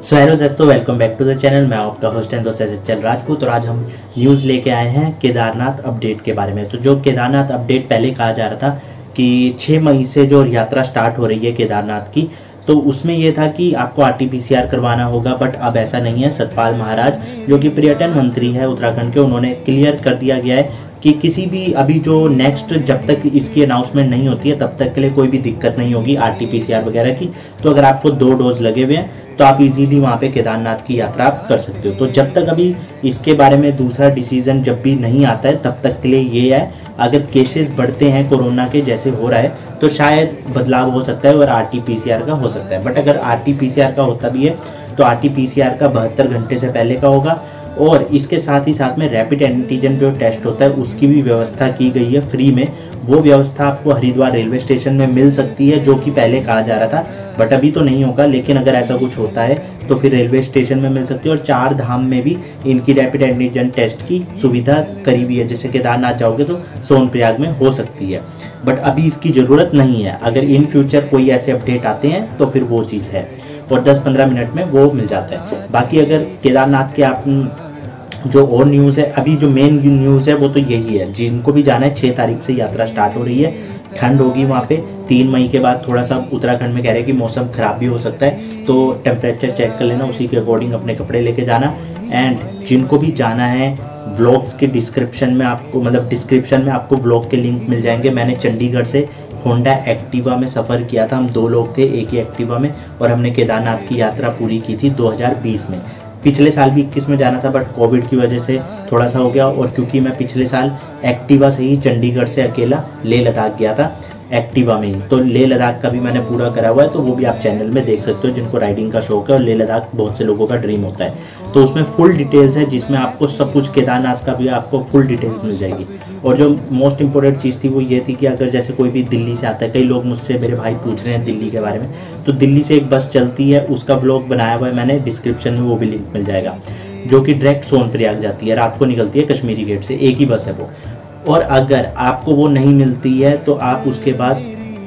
सो hello दोस्तों, welcome back to the channel. मैं आपका होस्ट एंड दोस्त एसएचएल राजपूत और आज हम न्यूज़ लेके आए हैं केदारनाथ अपडेट के बारे में। तो जो केदारनाथ अपडेट पहले कहा जा रहा था कि 6 मई से जो यात्रा स्टार्ट हो रही है केदारनाथ की, तो उसमें यह था कि आपको आरटीपीसीआर करवाना होगा, बट अब ऐसा नहीं है। सतपाल महाराज जो कि पर्यटन मंत्री है उत्तराखंड के, उन्होंने क्लियर कर दिया गया है कि किसी भी अभी जो नेक्स्ट जब तक इसकी अनाउंसमेंट नहीं होती है तब तक के लिए कोई भी दिक्कत नहीं होगी आरटीपीसीआर वगैरह की। तो अगर आपको 2 डोज लगे हुए हैं तो आप इजीली वहाँ पे केदारनाथ की यात्रा आप कर सकते हो। तो जब तक अभी इसके बारे में दूसरा डिसीजन जब भी नहीं आता है तब तक के लिए ये है, अगर केसेस बढ़ते हैं कोरोना के जैसे हो रहा है तो शायद बदलाव हो सकता है और आरटीपीसीआर का हो सकता है। बट अगर आरटीपीसीआर का होता भी है तो आरटीपीसीआर का 72 घंटे से पहले का होगा और इसके साथ ही साथ में रैपिड एंटीजन जो टेस्ट होता है उसकी भी व्यवस्था की गई है फ्री में। वो व्यवस्था आपको हरिद्वार रेलवे स्टेशन में मिल सकती है, जो कि पहले कहा जा रहा था बट अभी तो नहीं होगा। लेकिन अगर ऐसा कुछ होता है तो फिर रेलवे स्टेशन में मिल सकती है और 4 धाम में भी इनकी रैपिड एंटीजन टेस्ट की सुविधा करी हुई है। जैसे केदारनाथ जाओगे तो सोनप्रयाग में हो सकती है, बट अभी इसकी ज़रूरत नहीं है। अगर इन फ्यूचर कोई ऐसे अपडेट आते हैं तो फिर वो चीज़ है और 10-15 मिनट में वो मिल जाता है। बाकी अगर केदारनाथ के आप जो और न्यूज़ है, अभी जो मेन न्यूज़ है वो तो यही है, जिनको भी जाना है 6 तारीख से यात्रा स्टार्ट हो रही है। ठंड होगी वहाँ पे 3 मई के बाद। थोड़ा सा उत्तराखंड में कह रहे हैं कि मौसम खराब भी हो सकता है, तो टेम्परेचर चेक कर लेना, उसी के अकॉर्डिंग अपने कपड़े लेके जाना। एंड जिनको भी जाना है व्लॉग्स के डिस्क्रिप्शन में आपको व्लॉग के लिंक मिल जाएंगे। मैंने चंडीगढ़ से होंडा एक्टिवा में सफ़र किया था, हम 2 लोग थे एक ही एक्टिवा में और हमने केदारनाथ की यात्रा पूरी की थी 2020 में। पिछले साल भी 21 में जाना था बट कोविड की वजह से थोड़ा सा हो गया, और क्योंकि मैं पिछले साल एक्टिवा से ही चंडीगढ़ से अकेला लेह लद्दाख गया था एक्टिवा में ही, तो लेह लद्दाख का भी मैंने पूरा करा हुआ है। तो वो भी आप चैनल में देख सकते हो जिनको राइडिंग का शौक है, और लेह लद्दाख बहुत से लोगों का ड्रीम होता है। तो उसमें फुल डिटेल्स है जिसमें आपको सब कुछ केदारनाथ का भी आपको फुल डिटेल्स मिल जाएगी। और जो मोस्ट इंपॉर्टेंट चीज़ थी वो ये थी कि अगर जैसे कोई भी दिल्ली से आता है, कई लोग मुझसे मेरे भाई पूछ रहे हैं दिल्ली के बारे में, तो दिल्ली से एक बस चलती है, उसका व्लॉग बनाया हुआ है मैंने, डिस्क्रिप्शन में वो भी लिंक मिल जाएगा, जो कि डायरेक्ट सोनप्रयाग जाती है, रात को निकलती है कश्मीरी गेट से, एक ही बस है वो। और अगर आपको वो नहीं मिलती है तो आप उसके बाद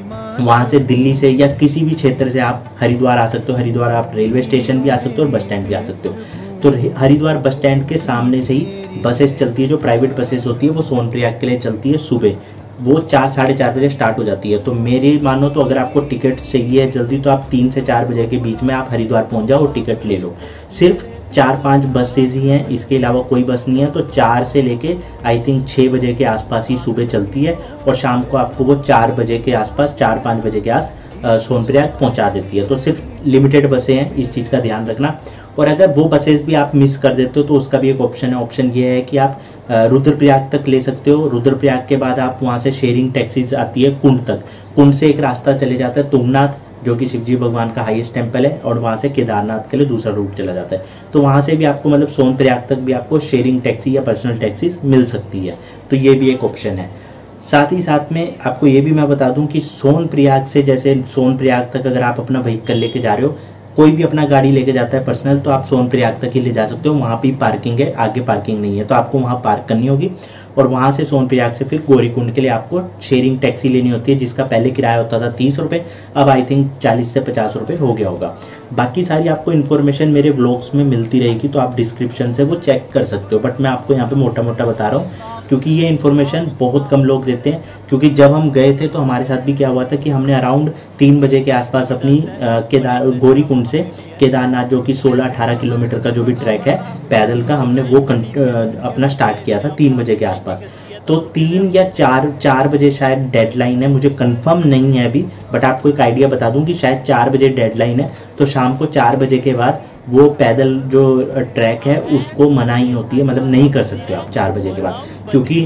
वहाँ से दिल्ली से या किसी भी क्षेत्र से आप हरिद्वार आ सकते हो। हरिद्वार आप रेलवे स्टेशन भी आ सकते हो और बस स्टैंड भी आ सकते हो। तो हरिद्वार बस स्टैंड के सामने से ही बसेस चलती है, जो प्राइवेट बसेस होती है वो सोनप्रयाग के लिए चलती है सुबह। वो 4-4:30 बजे स्टार्ट हो जाती है। तो मेरी मानो तो अगर आपको टिकट चाहिए है जल्दी तो आप 3 से 4 बजे के बीच में आप हरिद्वार पहुँच जाओ और टिकट ले लो। सिर्फ 4-5 बसेज ही हैं, इसके अलावा कोई बस नहीं है। तो 4 से लेके आई थिंक 6 बजे के आसपास ही सुबह चलती है और शाम को आपको वो 4 बजे के आसपास, 4-5 बजे के आस सोनप्रयाग पहुंचा देती है। तो सिर्फ लिमिटेड बसें हैं, इस चीज़ का ध्यान रखना। और अगर वो बसेस भी आप मिस कर देते हो तो उसका भी एक ऑप्शन है। ऑप्शन ये है कि आप रुद्रप्रयाग तक ले सकते हो। रुद्रप्रयाग के बाद आप वहाँ से शेयरिंग टैक्सीज आती है कुंड तक। कुंड से एक रास्ता चले जाता है तुंगनाथ, जो कि शिवजी भगवान का हाईएस्ट टेम्पल है, और वहाँ से केदारनाथ के लिए दूसरा रूट चला जाता है। तो वहाँ से भी आपको मतलब सोनप्रयाग तक भी आपको शेयरिंग टैक्सी या पर्सनल टैक्सीज मिल सकती है। तो ये भी एक ऑप्शन है। साथ ही साथ में आपको ये भी मैं बता दूं कि सोनप्रयाग से, जैसे सोनप्रयाग तक अगर आप अपना व्हीकल लेके जा रहे हो, कोई भी अपना गाड़ी लेके जाता है पर्सनल, तो आप सोनप्रयाग तक ही ले जा सकते हो। वहाँ भी पार्किंग है, आगे पार्किंग नहीं है, तो आपको वहाँ पार्क करनी होगी। और वहाँ से सोनप्रयाग से फिर गौरीकुंड के लिए आपको शेयरिंग टैक्सी लेनी होती है, जिसका पहले किराया होता था 30 रुपये, अब आई थिंक 40 से 50 रुपये हो गया होगा। बाकी सारी आपको इन्फॉर्मेशन मेरे व्लॉग्स में मिलती रहेगी, तो आप डिस्क्रिप्शन से वो चेक कर सकते हो। बट मैं आपको यहाँ पे मोटा मोटा बता रहा हूँ क्योंकि ये इन्फॉर्मेशन बहुत कम लोग देते हैं। क्योंकि जब हम गए थे तो हमारे साथ भी क्या हुआ था कि हमने अराउंड 3 बजे के आसपास अपनी गौरीकुंड से केदारनाथ, जो कि 16-18 किलोमीटर का जो भी ट्रैक है पैदल का, हमने वो अपना स्टार्ट किया था 3 बजे के आसपास। तो 3 या 4 बजे शायद डेडलाइन है, मुझे कंफर्म नहीं है अभी, बट आपको एक आइडिया बता दूं कि शायद 4 बजे डेडलाइन है। तो शाम को 4 बजे के बाद वो पैदल जो ट्रैक है उसको मनाही होती है, मतलब नहीं कर सकते आप 4 बजे के बाद, क्योंकि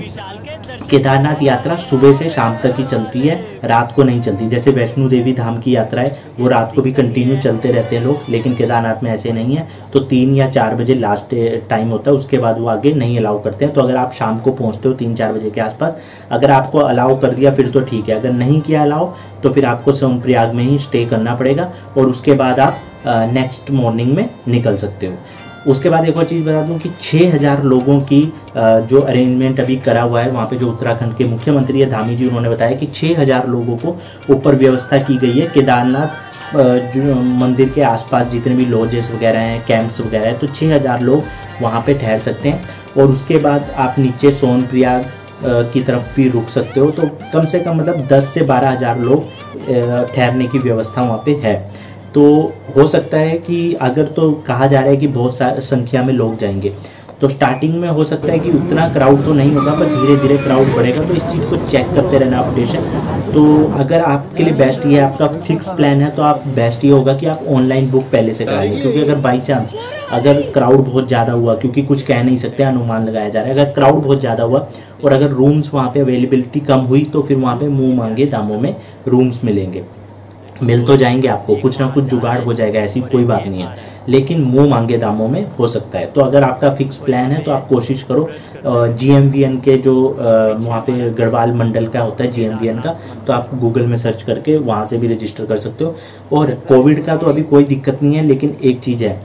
केदारनाथ यात्रा सुबह से शाम तक ही चलती है, रात को नहीं चलती। जैसे वैष्णो देवी धाम की यात्रा है वो रात को भी कंटिन्यू चलते रहते हैं लोग, लेकिन केदारनाथ में ऐसे नहीं है। तो 3 या 4 बजे लास्ट टाइम होता है, उसके बाद वो आगे नहीं अलाउ करते हैं। तो अगर आप शाम को पहुंचते हो 3-4 बजे के आसपास, अगर आपको अलाउ कर दिया फिर तो ठीक है, अगर नहीं किया अलाउ तो फिर आपको सोनप्रयाग में ही स्टे करना पड़ेगा और उसके बाद आप नेक्स्ट मॉर्निंग में निकल सकते हो। उसके बाद एक और चीज़ बता दूं कि 6000 लोगों की जो अरेंजमेंट अभी करा हुआ है वहाँ पे, जो उत्तराखंड के मुख्यमंत्री है धामी जी, उन्होंने बताया कि 6000 लोगों को ऊपर व्यवस्था की गई है केदारनाथ जो मंदिर के आसपास जितने भी लॉजेस वगैरह हैं, कैंप्स वगैरह हैं, तो 6000 लोग वहाँ पे ठहर सकते हैं। और उसके बाद आप नीचे सोनप्रयाग की तरफ भी रुक सकते हो। तो कम से कम मतलब 10 से 12,000 लोग ठहरने की व्यवस्था वहाँ पे है। तो हो सकता है कि अगर तो कहा जा रहा है कि बहुत संख्या में लोग जाएंगे, तो स्टार्टिंग में हो सकता है कि उतना क्राउड तो नहीं होगा, पर धीरे धीरे क्राउड बढ़ेगा। तो इस चीज़ को चेक करते रहना अपडेशन। तो अगर आपके लिए बेस्ट ये है, आपका फिक्स प्लान है, तो आप बेस्ट ये होगा कि आप ऑनलाइन बुक पहले से कराएंगे। क्योंकि अगर बाई चांस अगर क्राउड बहुत ज़्यादा हुआ, क्योंकि कुछ कह नहीं सकते, अनुमान लगाया जा रहा है, अगर क्राउड बहुत ज़्यादा हुआ और अगर रूम्स वहाँ पे अवेलेबिलिटी कम हुई, तो फिर वहाँ पे मुँह मांगे दामों में रूम्स मिलेंगे। मिल तो जाएंगे आपको, कुछ ना कुछ जुगाड़ हो जाएगा, ऐसी कोई बात नहीं है, लेकिन मुंह मांगे दामों में हो सकता है। तो अगर आपका फिक्स प्लान है तो आप कोशिश करो GMVN के जो वहाँ पे गढ़वाल मंडल का होता है GMVN का, तो आप गूगल में सर्च करके वहाँ से भी रजिस्टर कर सकते हो। और कोविड का तो अभी कोई दिक्कत नहीं है, लेकिन एक चीज़ है,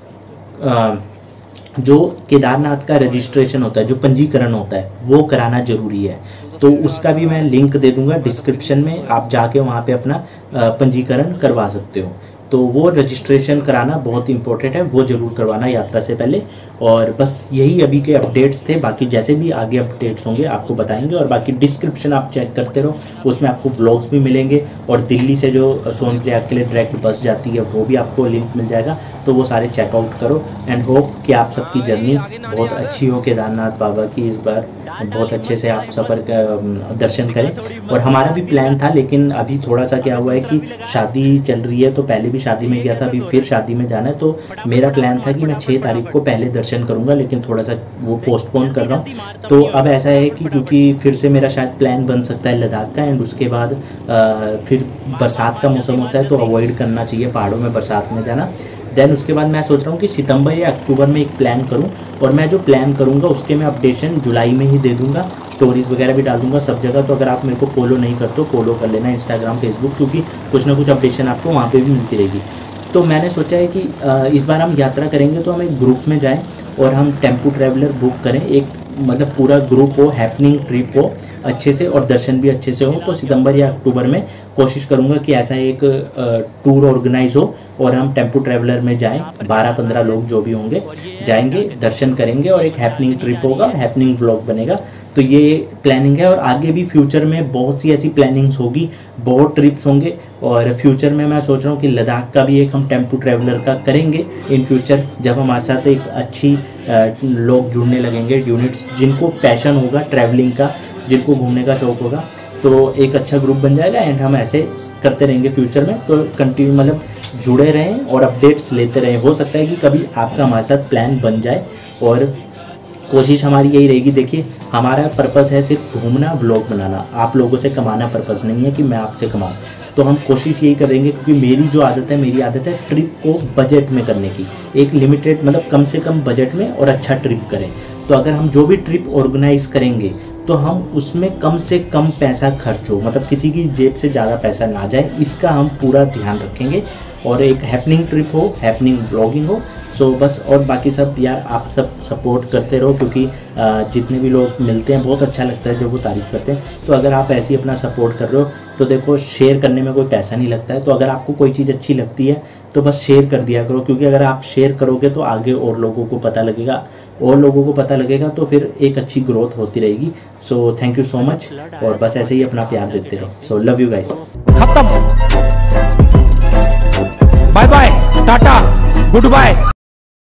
जो केदारनाथ का रजिस्ट्रेशन होता है, जो पंजीकरण होता है, वो कराना जरूरी है। तो उसका भी मैं लिंक दे दूंगा डिस्क्रिप्शन में, आप जाके वहाँ पे अपना पंजीकरण करवा सकते हो। तो वो रजिस्ट्रेशन कराना बहुत इंपॉर्टेंट है, वो जरूर करवाना यात्रा से पहले। और बस यही अभी के अपडेट्स थे, बाकी जैसे भी आगे अपडेट्स होंगे आपको बताएंगे। और बाकी डिस्क्रिप्शन आप चेक करते रहो, उसमें आपको ब्लॉग्स भी मिलेंगे, और दिल्ली से जो सोनप्रयाग के लिए डायरेक्ट बस जाती है वो भी आपको लिंक मिल जाएगा। तो वो सारे चेकआउट करो, एंड होप कि आप सबकी जर्नी बहुत अच्छी हो केदारनाथ बाबा की। इस बार बहुत अच्छे से आप सफ़र दर्शन करें। और हमारा भी प्लान था, लेकिन अभी थोड़ा सा क्या हुआ है कि शादी चल रही है, तो पहले भी शादी में गया था, अभी फिर शादी में जाना है। तो मेरा प्लान था कि मैं 6 तारीख को पहले दर्शन करूंगा, लेकिन थोड़ा सा वो पोस्टपोन कर रहा हूँ। तो अब ऐसा है कि क्योंकि फिर से मेरा शायद प्लान बन सकता है लद्दाख का, एंड उसके बाद फिर बरसात का मौसम होता है, तो अवॉइड करना चाहिए पहाड़ों में बरसात में जाना। देन उसके बाद मैं सोच रहा हूँ कि सितंबर या अक्टूबर में एक प्लान करूँ, और मैं जो प्लान करूँगा उसके मैं अपडेशन जुलाई में ही दे दूँगा, स्टोरीज़ वगैरह भी डाल दूँगा सब जगह। तो अगर आप मेरे को फॉलो नहीं करते हो, फॉलो कर लेना इंस्टाग्राम, फेसबुक, क्योंकि कुछ ना कुछ अपडेशन आपको वहाँ पे भी मिलती रहेगी। तो मैंने सोचा है कि इस बार हम यात्रा करेंगे तो हम एक ग्रुप में जाएँ और हम टेम्पो ट्रैवलर बुक करें, एक मतलब पूरा ग्रुप हो, हैपनिंग ट्रिप हो अच्छे से, और दर्शन भी अच्छे से हो। तो सितंबर या अक्टूबर में कोशिश करूंगा कि ऐसा एक टूर ऑर्गेनाइज हो और हम टेम्पो ट्रैवलर में जाएं, 12-15 लोग जो भी होंगे जाएंगे, दर्शन करेंगे, और एक हैपनिंग ट्रिप होगा, हैपनिंग व्लॉग बनेगा। तो ये प्लानिंग है, और आगे भी फ्यूचर में बहुत सी ऐसी प्लानिंग्स होगी, बहुत ट्रिप्स होंगे। और फ्यूचर में मैं सोच रहा हूँ कि लद्दाख का भी एक हम टेम्पो ट्रैवलर का करेंगे इन फ्यूचर, जब हमारे साथ एक अच्छी लोग जुड़ने लगेंगे, यूनिट्स जिनको पैशन होगा ट्रैवलिंग का, जिनको घूमने का शौक होगा, तो एक अच्छा ग्रुप बन जाएगा। एंड हम ऐसे करते रहेंगे फ्यूचर में। तो कंटिन्यू मतलब जुड़े रहें और अपडेट्स लेते रहें। हो सकता है कि कभी आपका हमारे साथ प्लान बन जाए, और कोशिश हमारी यही रहेगी। देखिए, हमारा पर्पस है सिर्फ घूमना, व्लॉग बनाना, आप लोगों से कमाना पर्पस नहीं है कि मैं आपसे कमाऊँ। तो हम कोशिश यही करेंगे, क्योंकि मेरी आदत है ट्रिप को बजट में करने की, एक लिमिटेड मतलब कम से कम बजट में और अच्छा ट्रिप करें। तो अगर हम जो भी ट्रिप ऑर्गेनाइज करेंगे तो हम उसमें कम से कम पैसा खर्च हो, मतलब किसी की जेब से ज़्यादा पैसा ना जाए, इसका हम पूरा ध्यान रखेंगे। और एक हैपनिंग ट्रिप हो, हैपनिंग ब्लॉगिंग हो। सो बस, और बाकी सब यार आप सब सपोर्ट करते रहो, क्योंकि जितने भी लोग मिलते हैं बहुत अच्छा लगता है जब वो तारीफ़ करते हैं। तो अगर आप ऐसे ही अपना सपोर्ट कर रहे हो, तो देखो शेयर करने में कोई पैसा नहीं लगता है। तो अगर आपको कोई चीज़ अच्छी लगती है तो बस शेयर कर दिया करो, क्योंकि अगर आप शेयर करोगे तो आगे और लोगों को पता लगेगा, तो फिर एक अच्छी ग्रोथ होती रहेगी। So thank you so much, और बस ऐसे ही अपना प्यार देते रहो। So love you guys. खत्म, bye bye, tata, good bye.